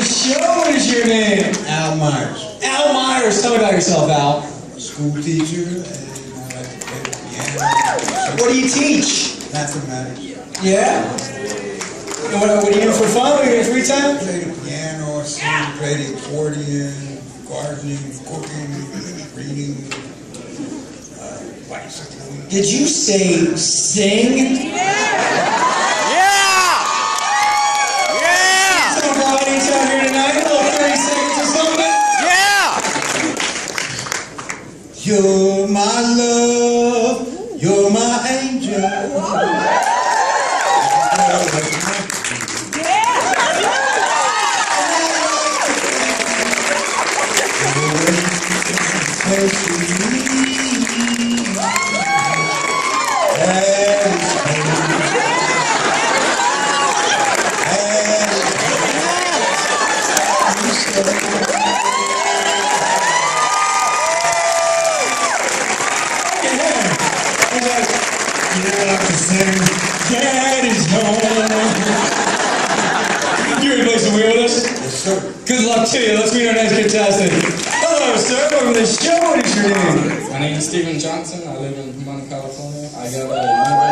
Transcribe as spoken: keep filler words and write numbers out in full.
the show. What is your name? Al Myers. Al Myers. Tell me about yourself, Al. School teacher, and I like to play the piano. What do you teach? Mathematics. Yeah? And what, what are you doing for fun? What are you doing free time? Play the piano, sing, play the accordion, gardening, cooking, reading, uh, bicycling. Did you say sing? Yeah! Some audience out here tonight, a little thirty seconds or something. Yeah! You're my love, you're my angel. Daddy's home. You ready to play some wheel with us? Yes, sir. Good luck to you. Let's meet our next contestant. Hello, sir. Welcome to the show. What is your name? My name is Steven Johnson. I live in Pomona, California. I got a